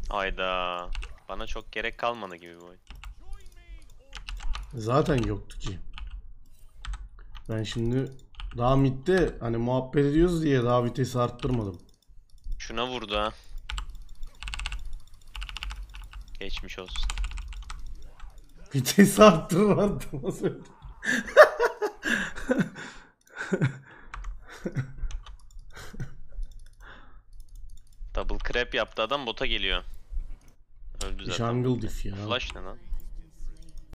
Hayda. Bana çok gerek kalmadı gibi bu oyun. Zaten yoktu ki. Ben şimdi daha midde hani muhabbet ediyoruz diye daha vitesi arttırmadım. Şuna vurdu ha. Geçmiş olsun. Vitesi arttırmadım. Double crap yaptı adam, bota geliyor. Öldü zaten Jungle bot. diff ya. Flash ne lan?